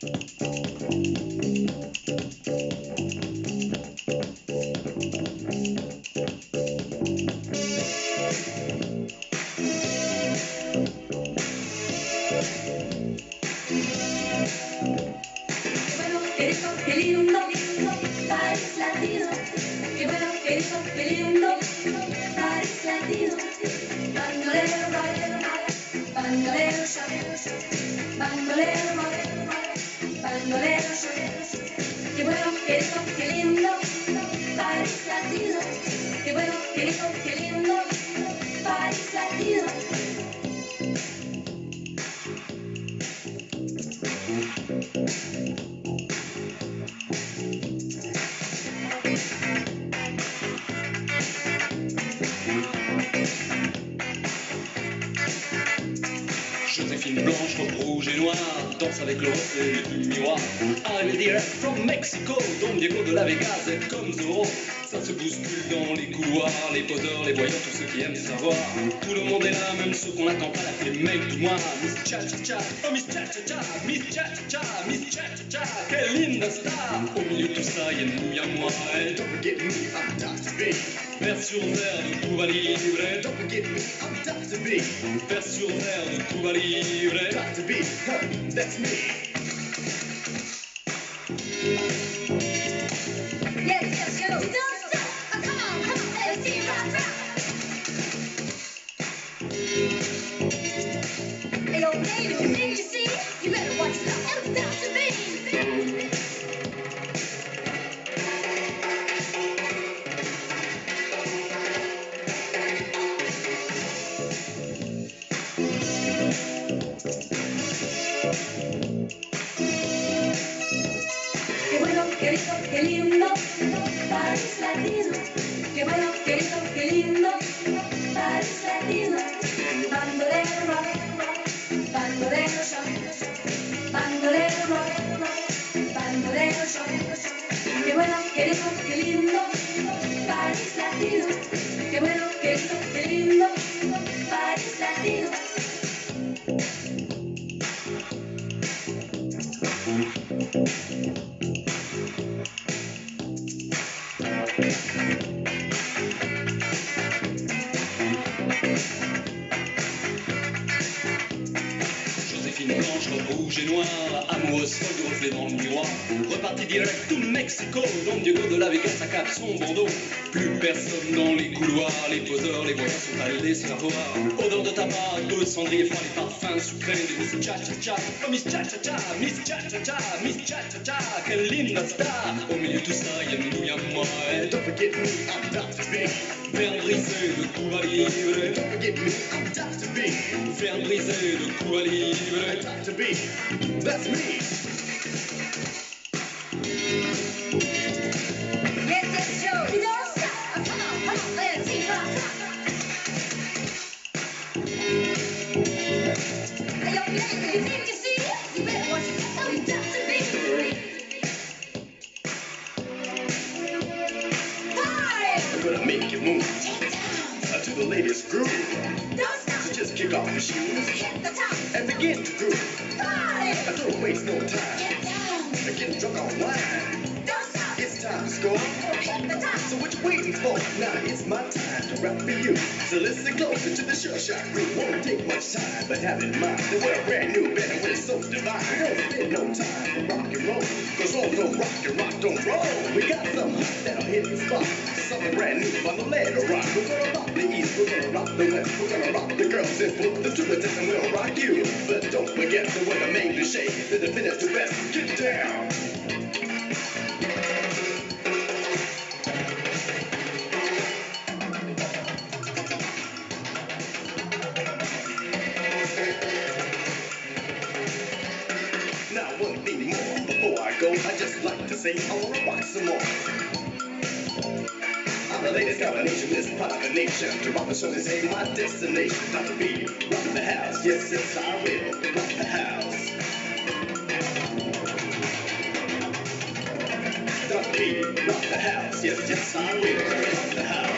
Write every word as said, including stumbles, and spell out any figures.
Qué rico, qué lindo, país latino. Qué bueno, qué rico, qué lindo, país latino. Bandolero, bolero, bandolero, bolero, bandolero, bolero, bandolero, bolero. Qué bueno, qué rico, qué lindo, país latino. Qué bueno, qué rico, qué lindo, país latino. Joséphine blanche, robe rouge et noire, danse avec le reflet du miroir. Arrivé direct from Mexico, Don Diego de la Vegas, être comme Zorro. Ça se bouscule dans les couloirs, les poseurs, les voyants, tous ceux qui aiment savoir. Tout le monde est là, même ceux qu'on n'attend pas, là, les mecs du mois. Miss Cha-Cha-Cha, oh Miss Cha-Cha-Cha, Miss Cha-Cha-Cha, Miss Cha-Cha-Cha, quelle linda star. Au milieu de tout ça, y'a nous, y'a moi, et don't forget me, I'm Doctor B. Version vert de Cuba Libre, don't forget me, I'm Doctor B. Version vert de Cuba Libre, Doctor B, huh, that's me. Yes, yes, yo, don't stop. Oh, come on, come on, let's see rock, rock. Hey, old lady, did you see? You better watch yourself. It's Doctor B. Qué bueno, qué rico, qué lindo, país latino. Qué bueno, qué rico, qué lindo, país latino. Bandolero, bolero, bandolero, bolero, bandolero, bolero, bandolero, bolero. Qué bueno, qué rico, qué lindo, país latino. Qué bueno, qué rico, qué lindo, país latino. Joséphine blanche, robe rouge et noire, amoureuse folle du reflet dans le miroir. Reparti direct to Mexico, Don Diego de la Vegas à cap son bandeau. Plus personne dans les couloirs, les poseurs, les voyants sont allés se la voir. Odeur de tabac, de cendrier froid, les parfums sucrés de Miss Cha-Cha-Cha. Oh Miss Cha-Cha-Cha, Miss Cha-Cha-Cha, Miss Cha-Cha-Cha, quelle linda star. Au milieu de tout ça, y'a nous, y'a moi, et don't forget me, I'm Doctor B. Faire briser le Cuba Libre, don't forget me, I'm Doctor B. Faire briser le Cuba Libre, Doctor B, that's me. Yes, yes, yo, don't stop. Oh, come on, come on, let's see rock, rock. Hey, old lady, did you see? You better watch yourself. It's Doctor B. I'm gonna make you move uh, to the latest groove. Don't stop. So just kick off your shoes Hit the top. and begin to groove. Party. Uh, Don't waste no time. Get down. Uh, Get drunk on wine. Don't stop. It's time to score. Hit the top. So what you waiting for? Now it's my time to rap for you. So listen closer to the sure shot groove. Won't take much time, but have in mind that we're brand new band and we're so divine. Don't spend no time for rock and roll, cause roll don't rock and rock don't roll. We got something hot that'll hit the spot. Something brand new on the lead to rock. We're gonna rock the east, we're gonna rock the west, we're gonna rock the girls and put them to the test and we'll rock you. But don't forget that we're the main to shake, the defenders to best. Get down. Now one thing more before I go, I just like to say I wanna rock some more. I'm the latest combination, this part of the nation. To rock the show is ain't my destination. Doctor B, rock the house, yes, yes, I will rock the house. Doctor B, rock the house, yes, yes, I will rock the house.